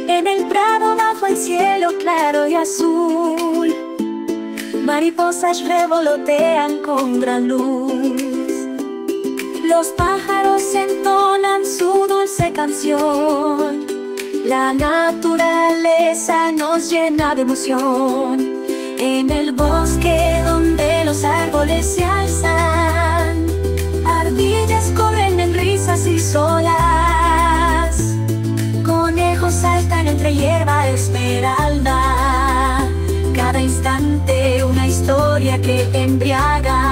En el prado bajo el cielo claro y azul, mariposas revolotean con gran luz. Los pájaros entonan su dulce canción. La naturaleza nos llena de emoción. En el bosque donde los árboles se alzan, ardillas corren en risas y solas. Conejos saltan entre hierba esmeralda. Cada instante una historia que embriaga.